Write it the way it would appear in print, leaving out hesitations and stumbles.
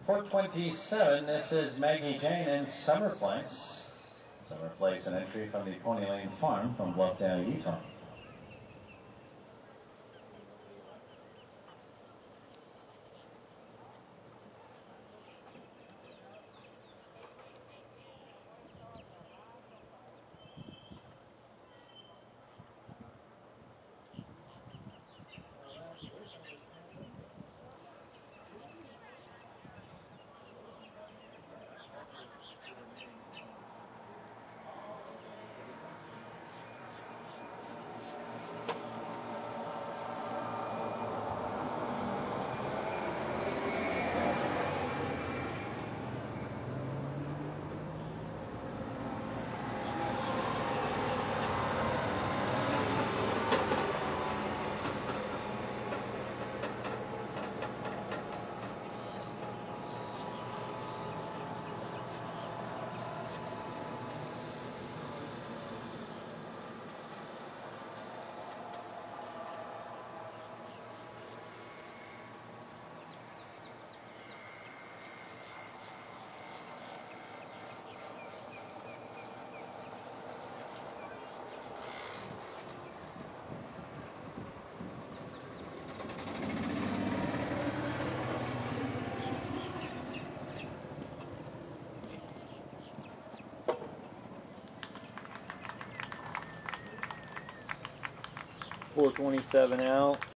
427, this is Maggie Jane in Summer Place. Summer Place, an entry from the Pony Lane Farm from Bluffdale, Utah. .427 out.